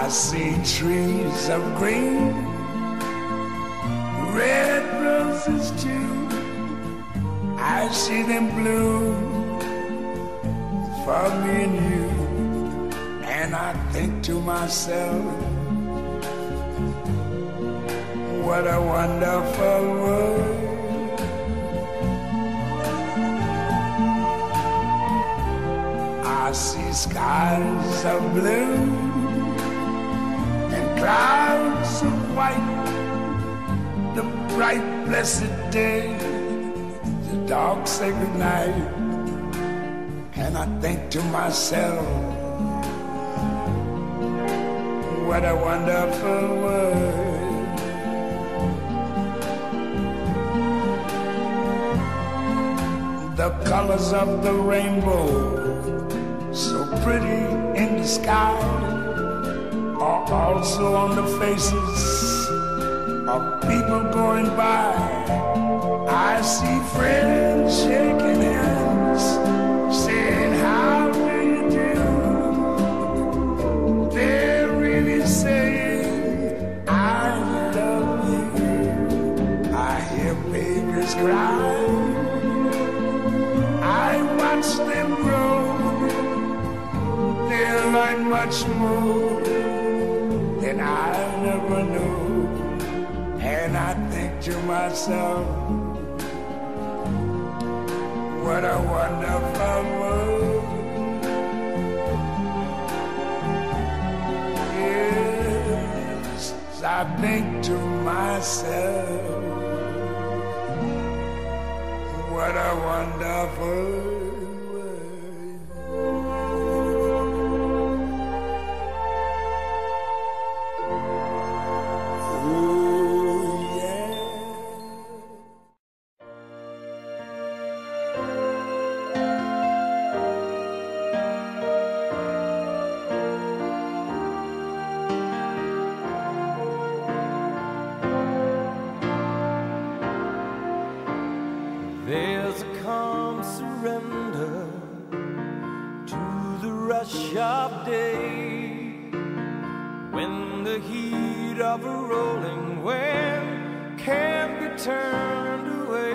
I see trees of green, red roses too. I see them bloom for me and you. And I think to myself, what a wonderful world. I see skies of blue and clouds of white, the bright blessed day, the dark sacred night. And I think to myself, what a wonderful world. The colors of the rainbow, so pretty in the sky, are also on the faces of people going by. I see friends shaking hands, saying, how do you do? They're really saying, I love you. I hear babies cry, I watch them grow. They'll learn much more than I never knew. And I think to myself, what a wonderful world. Yes, I think to myself, what a wonderful world. There's a calm surrender to the rush of day, when the heat of a rolling wave can't be turned away.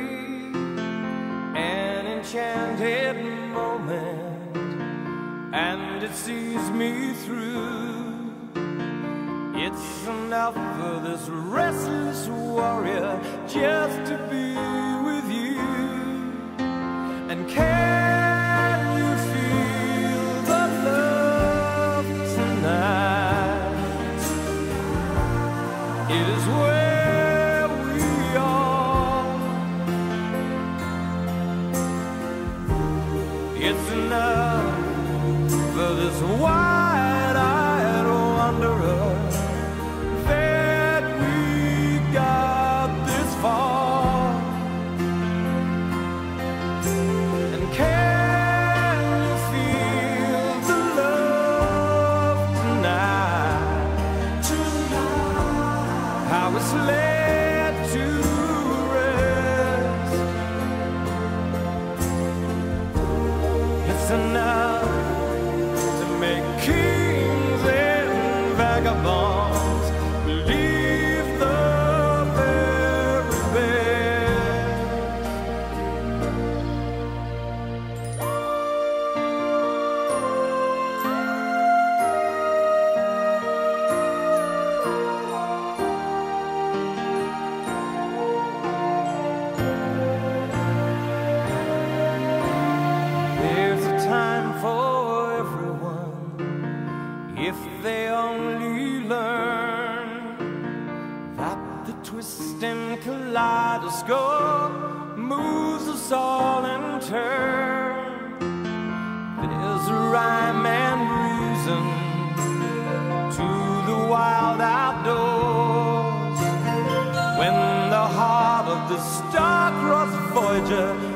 An enchanted moment, and it sees me through. It's enough for this restless warrior just to be with you. And can you feel the love tonight? It is where we are. It's enough for this wide-eyed wanderer that we got this far. And can you feel the love tonight? How it's laid to rest. It's enough to make kings and vagabonds believe the very best. There's a time for everyone, if they only learn that the twisting kaleidoscope moves us all in turn. There's a rhyme and reason to the wild outdoors, when the heart of the star-crossed Voyager